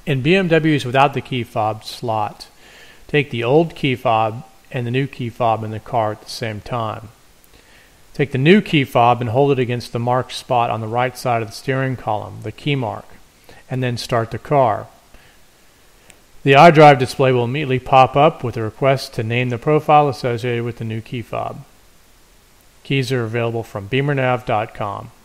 In BMWs without the key fob slot, take the old key fob and the new key fob in the car at the same time. Take the new key fob and hold it against the marked spot on the right side of the steering column, the key mark, and then start the car. The iDrive display will immediately pop up with a request to name the profile associated with the new key fob. Keys are available from beamernav.com.